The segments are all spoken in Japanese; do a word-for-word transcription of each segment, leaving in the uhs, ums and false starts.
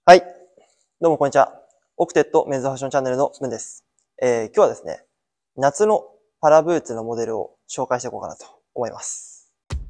はい。どうもこんにちは。オクテッドメンズファッションチャンネルのムンです。えー、今日はですね、夏のパラブーツのモデルを紹介していこうかなと思います。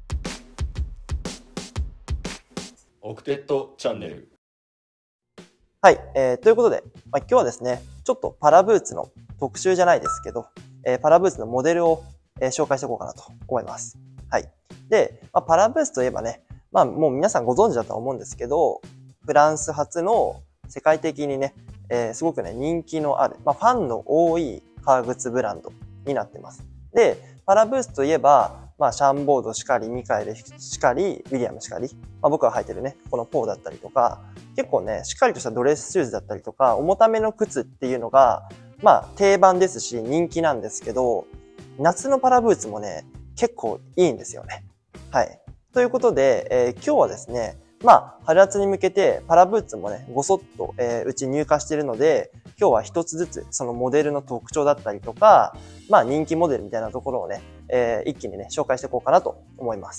オクテッドチャンネル。 はい。えー、ということで、まあ、今日はですね、ちょっとパラブーツの特集じゃないですけど、えー、パラブーツのモデルを、えー、紹介していこうかなと思います。はい。で、まあ、パラブーツといえばね、まあもう皆さんご存知だと思うんですけど、フランス発の世界的にね、えー、すごくね、人気のある、まあ、ファンの多い革靴ブランドになってます。で、パラブーツといえば、まあ、シャンボードしかり、ミカエルしかり、ウィリアムしかり、まあ、僕が履いてるね、このポーだったりとか、結構ね、しっかりとしたドレスシューズだったりとか、重ための靴っていうのが、まあ、定番ですし、人気なんですけど、夏のパラブーツもね、結構いいんですよね。はい。ということで、えー、今日はですね、まあ、春夏に向けてパラブーツもね、ごそっと、えー、うち入荷しているので、今日は一つずつそのモデルの特徴だったりとか、まあ人気モデルみたいなところをね、えー、一気にね、紹介していこうかなと思います。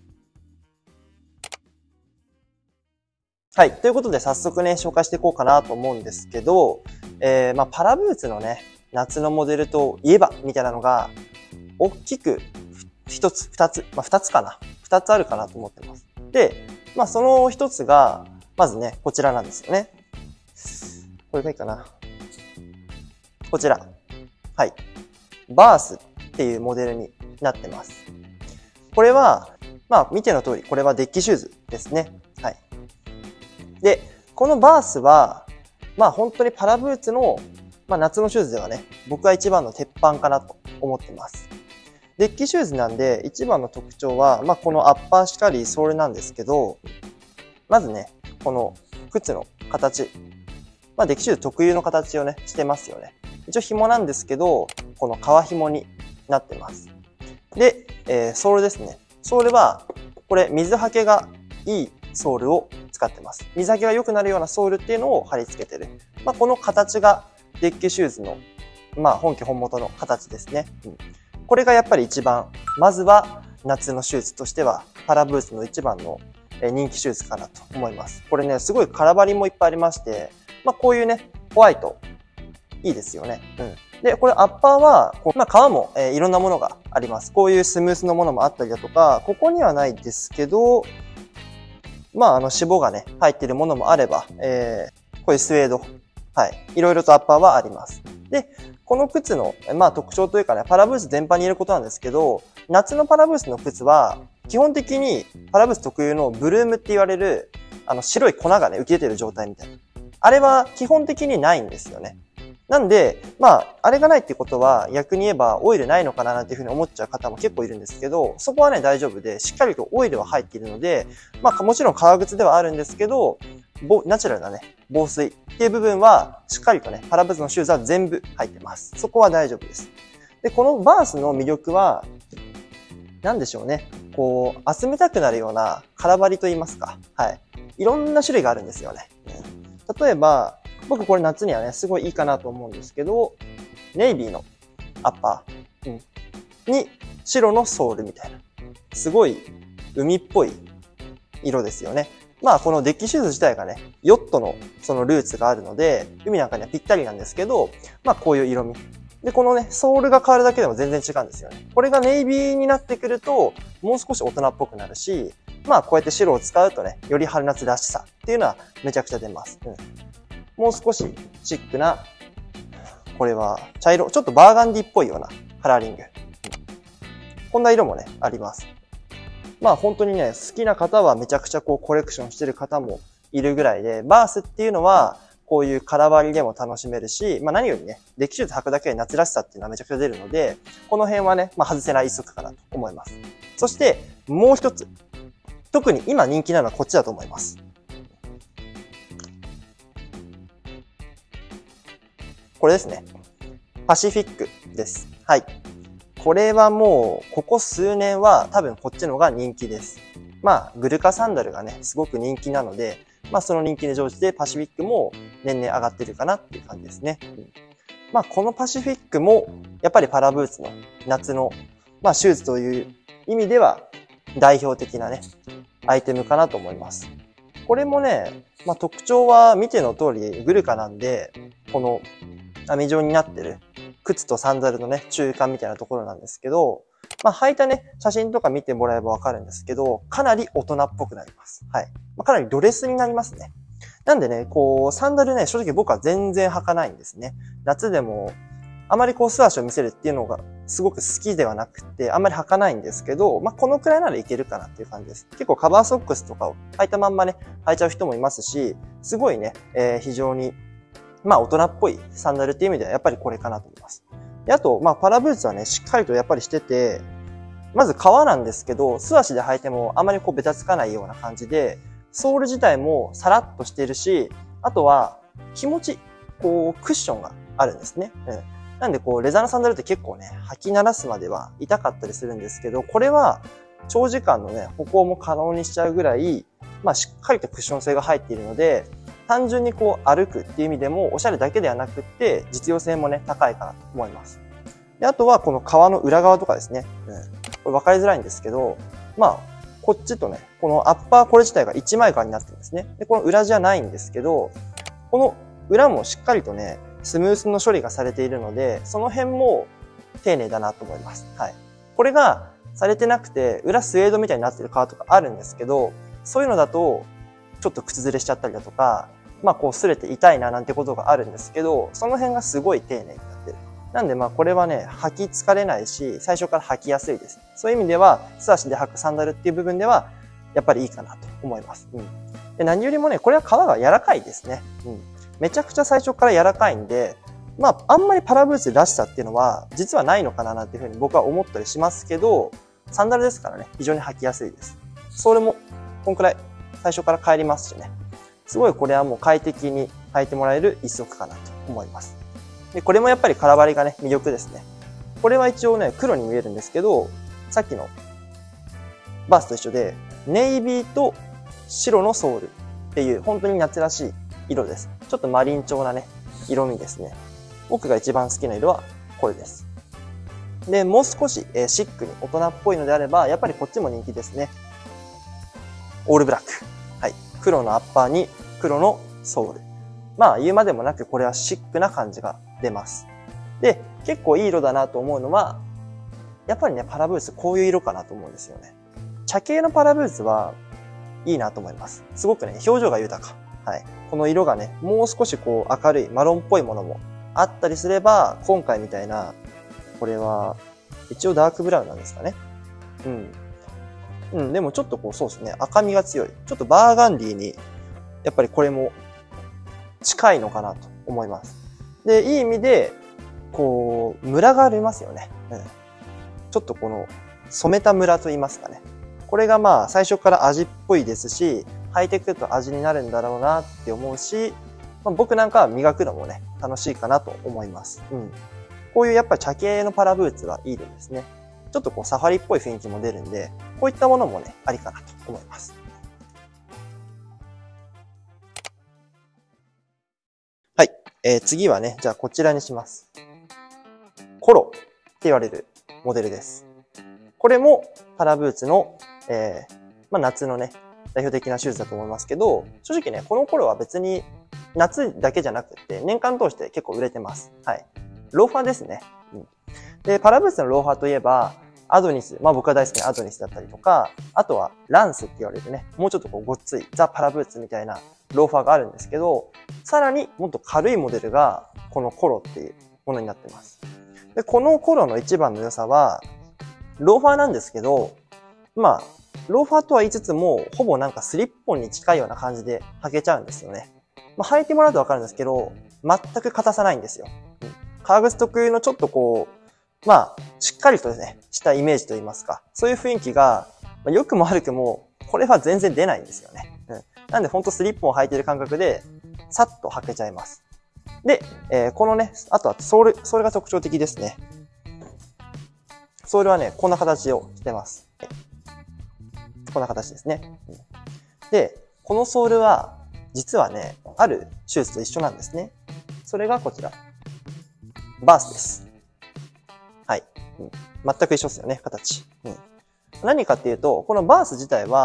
はい。ということで早速ね、紹介していこうかなと思うんですけど、えー、まあパラブーツのね、夏のモデルといえば、みたいなのが、大きく一つ、二つ、まあ二つかな。二つあるかなと思ってます。で、まあその一つが、まずね、こちらなんですよね。これがいいかな。こちら。はい。バースっていうモデルになってます。これは、まあ見ての通り、これはデッキシューズですね。はい。で、このバースは、まあ本当にパラブーツの、まあ夏のシューズではね、僕が一番の鉄板かなと思ってます。デッキシューズなんで、一番の特徴は、まあこのアッパーしかりソールなんですけど、まずね、この靴の形。まあデッキシューズ特有の形をね、してますよね。一応紐なんですけど、この革紐になってます。で、えー、ソールですね。ソールは、これ水はけがいいソールを使ってます。水はけが良くなるようなソールっていうのを貼り付けてる。まあこの形がデッキシューズの、まあ本家本元の形ですね。うんこれがやっぱり一番、まずは夏のシューズとしては、パラブーツの一番の人気シューズかなと思います。これね、すごい空張りもいっぱいありまして、まあこういうね、ホワイト、いいですよね。うん。で、これアッパーは、まあ革も、えー、いろんなものがあります。こういうスムースのものもあったりだとか、ここにはないですけど、まああの脂肪がね、入っているものもあれば、えー、こういうスウェード、はい。いろいろとアッパーはあります。で、この靴の、まあ特徴というかね、パラブーツ全般に言えることなんですけど、夏のパラブーツの靴は、基本的にパラブーツ特有のブルームって言われる、あの白い粉がね、浮き出てる状態みたいな。あれは基本的にないんですよね。なんで、まあ、あれがないってことは、逆に言えばオイルないのかななんていうふうに思っちゃう方も結構いるんですけど、そこはね、大丈夫で、しっかりとオイルは入っているので、まあ、もちろん革靴ではあるんですけど、ナチュラルなね、防水っていう部分は、しっかりとね、パラブーツのシューズは全部入ってます。そこは大丈夫です。で、このバースの魅力は、なんでしょうね。こう、集めたくなるような空張りと言いますか。はい。いろんな種類があるんですよね。例えば、僕これ夏にはね、すごいいいかなと思うんですけど、ネイビーのアッパー、うん、に白のソールみたいな。すごい海っぽい色ですよね。まあこのデッキシューズ自体がね、ヨットのそのルーツがあるので、海なんかにはぴったりなんですけど、まあこういう色味。で、このね、ソールが変わるだけでも全然違うんですよね。これがネイビーになってくると、もう少し大人っぽくなるし、まあこうやって白を使うとね、より春夏らしさっていうのはめちゃくちゃ出ます。うん、もう少しシックな、これは茶色、ちょっとバーガンディっぽいようなカラーリング。うん、こんな色もね、あります。まあ本当にね、好きな方はめちゃくちゃこうコレクションしてる方もいるぐらいで、バースっていうのはこういう空張りでも楽しめるし、まあ何よりね、デッキシューズ履くだけで夏らしさっていうのはめちゃくちゃ出るので、この辺はね、まあ外せない一足かなと思います。そしてもう一つ、特に今人気なのはこっちだと思います。これですね。パシフィックです。はい。これはもう、ここ数年は多分こっちの方が人気です。まあ、グルカサンダルがね、すごく人気なので、まあその人気に乗じてパシフィックも年々上がってるかなっていう感じですね。うん、まあこのパシフィックも、やっぱりパラブーツの夏の、まあシューズという意味では代表的なね、アイテムかなと思います。 これもね、まあ、特徴は見ての通りグルカなんで、この網状になってる靴とサンダルのね、中間みたいなところなんですけど、まあ、履いたね、写真とか見てもらえばわかるんですけど、かなり大人っぽくなります。はい。まあ、かなりドレスになりますね。なんでね、こう、サンダルね、正直僕は全然履かないんですね。夏でも、あまりこう素足を見せるっていうのがすごく好きではなくて、あんまり履かないんですけど、まあ、このくらいならいけるかなっていう感じです。結構カバーソックスとかを履いたまんまね、履いちゃう人もいますし、すごいね、えー、非常に、まあ、大人っぽいサンダルっていう意味ではやっぱりこれかなと思います。で、あと、まあ、パラブーツはね、しっかりとやっぱりしてて、まず革なんですけど、素足で履いてもあまりこうベタつかないような感じで、ソール自体もサラッとしてるし、あとは気持ち、こう、クッションがあるんですね。うんなんでこう、レザーのサンダルって結構ね、履き慣らすまでは痛かったりするんですけど、これは長時間のね、歩行も可能にしちゃうぐらい、まあしっかりとクッション性が入っているので、単純にこう歩くっていう意味でも、おしゃれだけではなくって、実用性もね、高いかなと思います。で、あとはこの革の裏側とかですね。うん、これ分かりづらいんですけど、まあ、こっちとね、このアッパーこれ自体が一枚革になってるんですね。で、この裏じゃないんですけど、この裏もしっかりとね、スムースの処理がされているので、その辺も丁寧だなと思います。はい。これがされてなくて、裏スウェードみたいになってる革とかあるんですけど、そういうのだと、ちょっと靴ずれしちゃったりだとか、まあこう擦れて痛いななんてことがあるんですけど、その辺がすごい丁寧になってる。なんでまあこれはね、履き疲れないし、最初から履きやすいです。そういう意味では、素足で履くサンダルっていう部分では、やっぱりいいかなと思います。うん。で、何よりもね、これは革が柔らかいですね。うん。めちゃくちゃ最初から柔らかいんで、まあ、あんまりパラブーツらしさっていうのは、実はないのかななんていうふうに僕は思ったりしますけど、サンダルですからね、非常に履きやすいです。それも、こんくらい、最初から帰りますしね。すごいこれはもう快適に履いてもらえる一足かなと思います。で、これもやっぱり空張りがね、魅力ですね。これは一応ね、黒に見えるんですけど、さっきのバースと一緒で、ネイビーと白のソールっていう、本当に夏らしい色です。ちょっとマリン調なね、色味ですね。僕が一番好きな色はこれです。で、もう少し、えー、シックに大人っぽいのであれば、やっぱりこっちも人気ですね。オールブラック。はい。黒のアッパーに黒のソール。まあ言うまでもなくこれはシックな感じが出ます。で、結構いい色だなと思うのは、やっぱりね、パラブーツこういう色かなと思うんですよね。茶系のパラブーツはいいなと思います。すごくね、表情が豊か。はい。この色がね、もう少しこう明るいマロンっぽいものもあったりすれば、今回みたいな、これは、一応ダークブラウンなんですかね。うん。うん、でもちょっとこう、そうですね、赤みが強い。ちょっとバーガンディーに、やっぱりこれも近いのかなと思います。で、いい意味で、こう、ムラがありますよね。うん。ちょっとこの、染めたムラと言いますかね。これがまあ、最初から味っぽいですし、履いてくると味になるんだろうなって思うし、まあ、僕なんかは磨くのもね、楽しいかなと思います。うん。こういうやっぱり茶系のパラブーツはいいですね。ちょっとこうサファリっぽい雰囲気も出るんで、こういったものもね、ありかなと思います。はい。えー、次はね、じゃあこちらにします。コロって言われるモデルです。これもパラブーツの、えー、まあ夏のね、代表的なシューズだと思いますけど、正直ね、この頃は別に夏だけじゃなくて、年間通して結構売れてます。はい。ローファーですね。うん、で、パラブーツのローファーといえば、アドニス、まあ僕が大好きなアドニスだったりとか、あとはランスって言われるね、もうちょっとこうごっついザ・パラブーツみたいなローファーがあるんですけど、さらにもっと軽いモデルがこのコロっていうものになってます。で、このコロの一番の良さは、ローファーなんですけど、まあ、ローファーとは言いつつも、ほぼなんかスリッポンに近いような感じで履けちゃうんですよね。まあ、履いてもらうとわかるんですけど、全く硬さないんですよ。うん、革靴特有のちょっとこう、まあ、しっかりとですね、したイメージといいますか、そういう雰囲気が、まあ、良くも悪くも、これは全然出ないんですよね。うん、なんでほんとスリッポンを履いてる感覚で、さっと履けちゃいます。で、えー、このね、あとはソール、ソールが特徴的ですね。ソールはね、こんな形をしてます。こんな形ですね。で、このソールは、実はね、あるシューズと一緒なんですね。それがこちら。バースです。はい。うん、全く一緒ですよね、形。うん、何かっていうと、このバース自体は、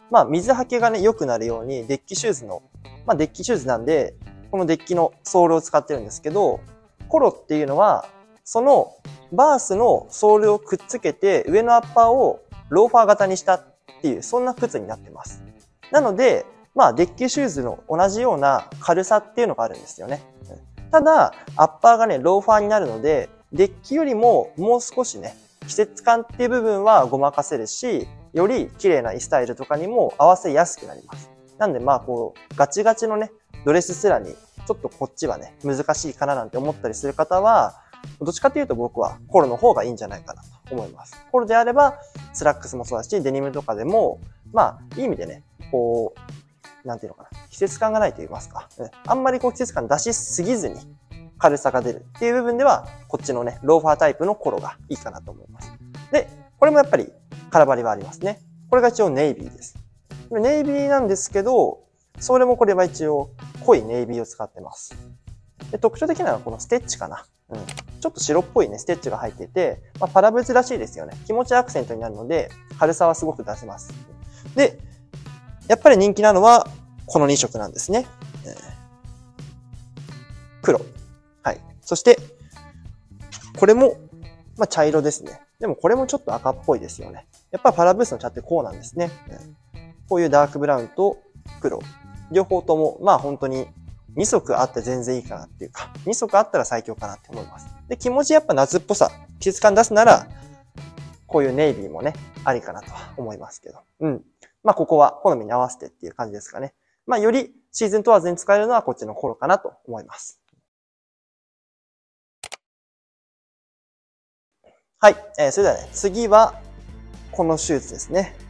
まあ、水はけがね、良くなるように、デッキシューズの、まあ、デッキシューズなんで、このデッキのソールを使ってるんですけど、コロっていうのは、そのバースのソールをくっつけて、上のアッパーをローファー型にしたっていう、そんな靴になってます。なので、まあ、デッキシューズの同じような軽さっていうのがあるんですよね。ただ、アッパーがね、ローファーになるので、デッキよりももう少しね、季節感っていう部分はごまかせるし、より綺麗なスタイルとかにも合わせやすくなります。なんでまあこう、ガチガチのね、ドレススラに、ちょっとこっちはね、難しいかななんて思ったりする方は、どっちかというと僕はコロの方がいいんじゃないかなと思います。コロであれば、スラックスもそうだし、デニムとかでも、まあ、いい意味でね、こう、なんていうのかな、季節感がないと言いますか。あんまりこう季節感出しすぎずに、軽さが出るっていう部分では、こっちのね、ローファータイプのコロがいいかなと思います。で、これもやっぱり、空張りはありますね。これが一応ネイビーです。ネイビーなんですけど、それもこれは一応、濃いネイビーを使ってます。で、特徴的なのはこのステッチかな。うん。ちょっと白っぽいね、ステッチが入っていて、まあ、パラブーツらしいですよね。気持ちアクセントになるので、軽さはすごく出せます。で、やっぱり人気なのは、このに色なんですね。えー、黒。はい。そして、これも、まあ、茶色ですね。でもこれもちょっと赤っぽいですよね。やっぱパラブースの茶ってこうなんですね。うん、こういうダークブラウンと黒。両方とも、まあ本当にに色あって全然いいかなっていうか、に色あったら最強かなって思います。で、気持ちやっぱ夏っぽさ、季節感出すなら、こういうネイビーもね、ありかなとは思いますけど。うん。まあここは好みに合わせてっていう感じですかね。まあよりシーズン問わずに使えるのはこっちのコロかなと思います。はい。えー、それではね、次は、このシューズですね。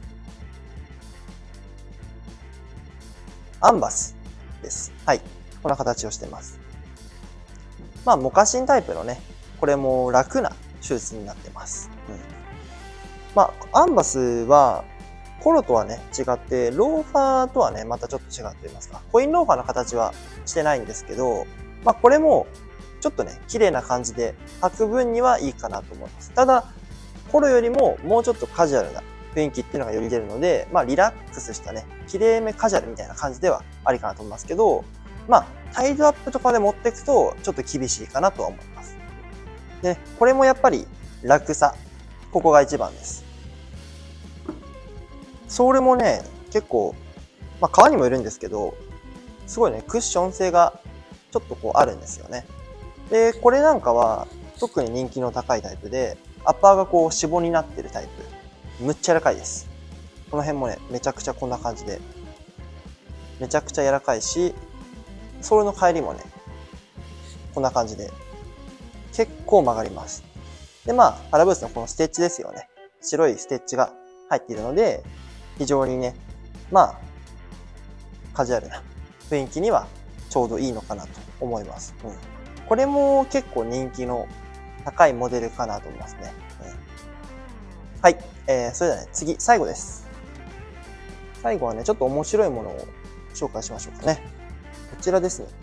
アンバスです。はい。こんな形をしています。まあ、モカシンタイプのね、これも楽なシューズになってます。うん、まあ、アンバスは、コロとはね、違って、ローファーとはね、またちょっと違っていますか。コインローファーの形はしてないんですけど、まあ、これも、ちょっとね、綺麗な感じで履く分にはいいかなと思います。ただ、コロよりももうちょっとカジュアルな雰囲気っていうのがより出るので、まあリラックスしたね、綺麗めカジュアルみたいな感じではありかなと思いますけど、まあタイドアップとかで持っていくとちょっと厳しいかなとは思います。で、これもやっぱり楽さ。ここが一番です。ソールもね、結構、まあ革にもいるんですけど、すごいね、クッション性がちょっとこうあるんですよね。で、これなんかは特に人気の高いタイプで、アッパーがこう脂肪になってるタイプ。むっちゃ柔らかいです。この辺もね、めちゃくちゃこんな感じで。めちゃくちゃ柔らかいし、ソールの帰りもね、こんな感じで。結構曲がります。で、まあ、パラブースのこのステッチですよね。白いステッチが入っているので、非常にね、まあ、カジュアルな雰囲気にはちょうどいいのかなと思います。うん、これも結構人気の高いモデルかなと思いますね。うん、はい。えー、それではね、次、最後です。最後はね、ちょっと面白いものを紹介しましょうかね。こちらですね。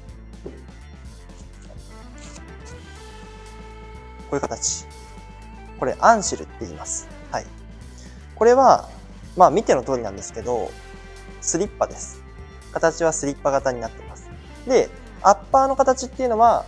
こういう形。これ、アンシルって言います。はい。これは、まあ見ての通りなんですけど、スリッパです。形はスリッパ型になってます。で、アッパーの形っていうのは、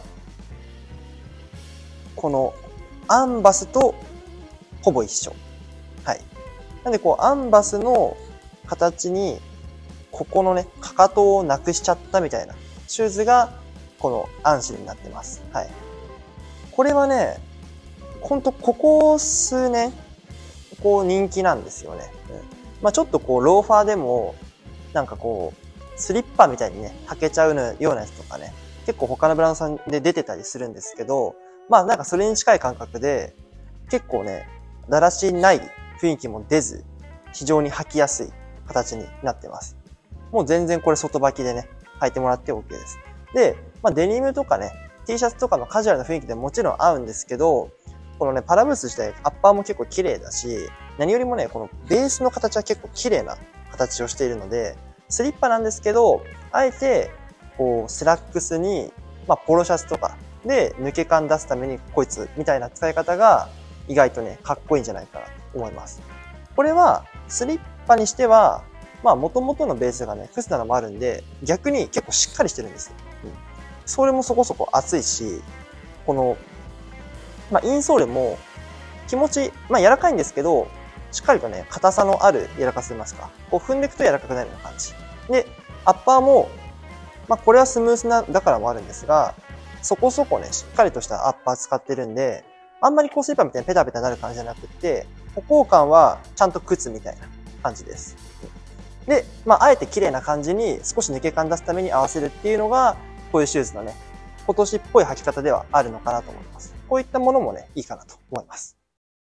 このアンバスとほぼ一緒。はい。なんでこう、アンバスの形に、ここのね、かかとをなくしちゃったみたいなシューズが、このアンシルになってます。はい。これはね、ほんとここ数年、こう人気なんですよね。うん、まあちょっとこう、ローファーでも、なんかこう、スリッパみたいにね、履けちゃうようなやつとかね、結構他のブランドさんで出てたりするんですけど、まあなんかそれに近い感覚で、結構ね、だらしない雰囲気も出ず、非常に履きやすい形になってます。もう全然これ外履きでね、履いてもらって OK です。で、まあデニムとかね、T シャツとかのカジュアルな雰囲気でもちろん合うんですけど、このね、パラブース自体、アッパーも結構綺麗だし、何よりもね、このベースの形は結構綺麗な形をしているので、スリッパなんですけど、あえて、こう、スラックスに、まあ、ポロシャツとかで抜け感出すためにこいつみたいな使い方が意外とね、かっこいいんじゃないかなと思います。これは、スリッパにしては、 まあ、元々のベースがね、靴なのもあるんで、逆に結構しっかりしてるんですよ。うん、それもそこそこ厚いし、この、まあ、インソールも気持ち、まあ、柔らかいんですけど、しっかりとね、硬さのある柔らかさと言いますか、こう踏んでいくと柔らかくなるような感じ。で、アッパーも、まあ、これはスムースな、だからもあるんですが、そこそこね、しっかりとしたアッパー使ってるんで、あんまりこうスリッパみたいにペタペタなる感じじゃなくって、歩行感はちゃんと靴みたいな感じです。で、まあ、あえて綺麗な感じに少し抜け感出すために合わせるっていうのが、こういうシューズのね、今年っぽい履き方ではあるのかなと思います。こういったものもね、いいかなと思います。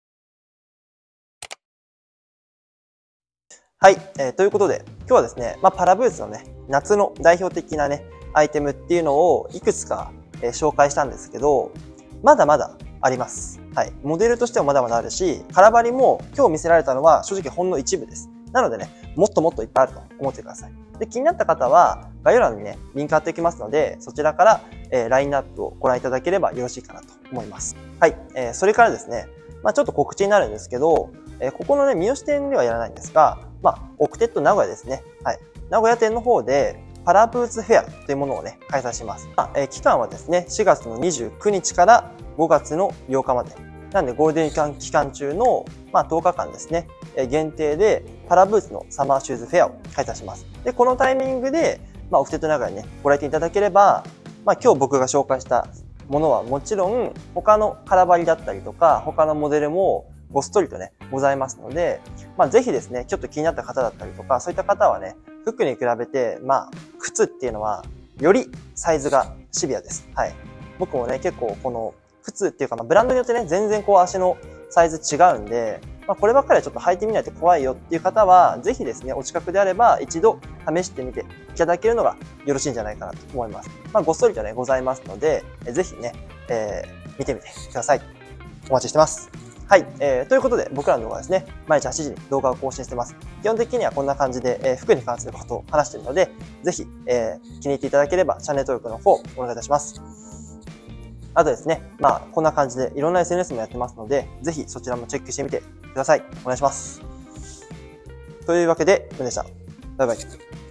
はい、えー、ということで、今日はですね、まあ、パラブーツのね、夏の代表的なね、アイテムっていうのをいくつか、えー、紹介したんですけど、まだまだあります。はい。モデルとしてはまだまだあるし、空張りも今日見せられたのは正直ほんの一部です。なのでね、もっともっといっぱいあると思ってください。で、気になった方は、概要欄にね、リンク貼っておきますので、そちらから、えー、ラインナップをご覧いただければよろしいかなと思います。はい。えー、それからですね、まあちょっと告知になるんですけど、えー、ここのね、三好店ではやらないんですが、まあ、オクテット名古屋ですね。はい。名古屋店の方で、パラブーツフェアというものをね、開催します。まあえー、期間はですね、しがつのにじゅうくにちからごがつのようかまで。なんでゴールデン期間中の、まあ、とおかかんですね、えー、限定でパラブーツのサマーシューズフェアを開催します。で、このタイミングで、まあ、オクテット名古屋にね、ご来店いただければ、まあ、今日僕が紹介したものはもちろん、他の空張りだったりとか、他のモデルもごっそりとね、ございますので、まあ、ぜひですね、ちょっと気になった方だったりとか、そういった方はね、服に比べて、まあ、靴っていうのは、よりサイズがシビアです。はい。僕もね、結構この、靴っていうか、まあ、ブランドによってね、全然こう足のサイズ違うんで、まあ、こればっかりはちょっと履いてみないと怖いよっていう方は、ぜひですね、お近くであれば一度試してみていただけるのがよろしいんじゃないかなと思います。まあ、ごっそりとね、ございますので、ぜひね、えー、見てみてください。お待ちしてます。はい、えー。ということで、僕らの動画はですね、毎日はちじに動画を更新してます。基本的にはこんな感じで、えー、服に関することを話しているので、ぜひ、えー、気に入っていただければ、チャンネル登録の方、お願いいたします。あとですね、まあ、こんな感じでいろんな エスエヌエス もやってますので、ぜひそちらもチェックしてみてください。お願いします。というわけで、ふんでした。バイバイ。